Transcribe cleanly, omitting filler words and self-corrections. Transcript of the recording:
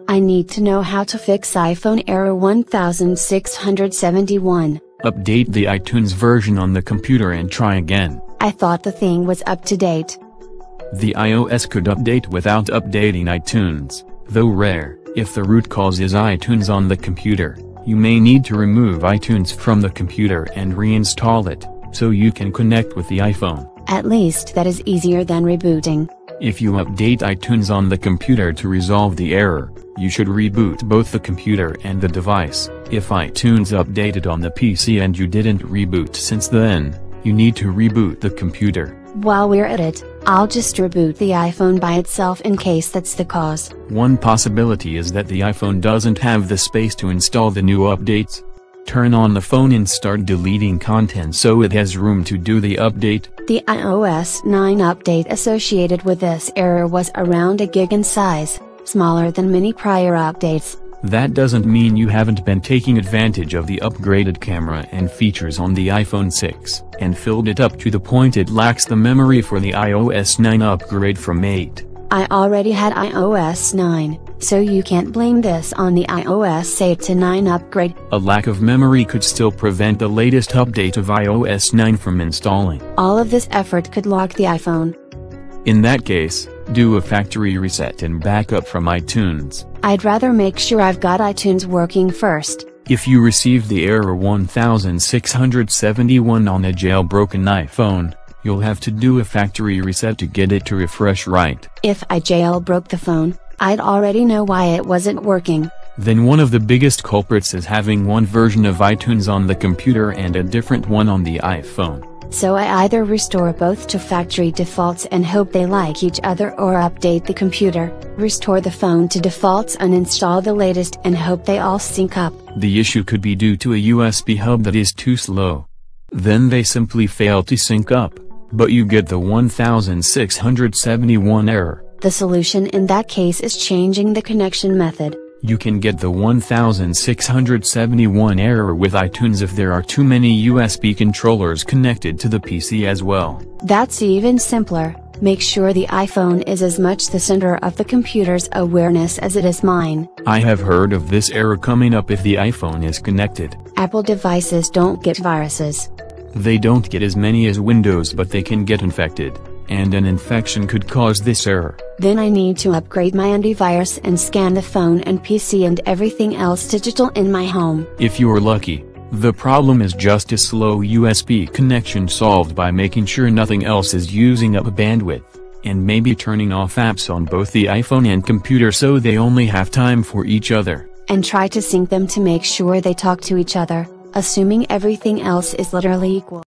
I need to know how to fix iPhone error 1671. Update the iTunes version on the computer and try again. I thought the thing was up to date. The iOS could update without updating iTunes, though rare. If the root cause is iTunes on the computer, you may need to remove iTunes from the computer and reinstall it, so you can connect with the iPhone. At least that is easier than rebooting. If you update iTunes on the computer to resolve the error, you should reboot both the computer and the device. If iTunes updated on the PC and you didn't reboot since then, you need to reboot the computer. While we're at it, I'll just reboot the iPhone by itself in case that's the cause. One possibility is that the iPhone doesn't have the space to install the new updates. Turn on the phone and start deleting content so it has room to do the update. The iOS 9 update associated with this error was around a gig in size, smaller than many prior updates. That doesn't mean you haven't been taking advantage of the upgraded camera and features on the iPhone 6, and filled it up to the point it lacks the memory for the iOS 9 upgrade from 8. I already had iOS 9, so you can't blame this on the iOS 8 to 9 upgrade. A lack of memory could still prevent the latest update of iOS 9 from installing. All of this effort could lock the iPhone. In that case, do a factory reset and backup from iTunes. I'd rather make sure I've got iTunes working first. If you receive the error 1671 on a jailbroken iPhone, you'll have to do a factory reset to get it to refresh right. If I jailbroke the phone, I'd already know why it wasn't working. Then one of the biggest culprits is having one version of iTunes on the computer and a different one on the iPhone. So I either restore both to factory defaults and hope they like each other, or update the computer, restore the phone to defaults, uninstall the latest and hope they all sync up. The issue could be due to a USB hub that is too slow. Then they simply fail to sync up, but you get the 1671 error. The solution in that case is changing the connection method. You can get the 1671 error with iTunes if there are too many USB controllers connected to the PC as well. That's even simpler. Make sure the iPhone is as much the center of the computer's awareness as it is mine. I have heard of this error coming up if the iPhone is connected. Apple devices don't get viruses. They don't get as many as Windows, but they can get infected, and an infection could cause this error. Then I need to upgrade my antivirus and scan the phone and PC and everything else digital in my home. If you're lucky, the problem is just a slow USB connection solved by making sure nothing else is using up bandwidth, and maybe turning off apps on both the iPhone and computer so they only have time for each other. And try to sync them to make sure they talk to each other, assuming everything else is literally equal.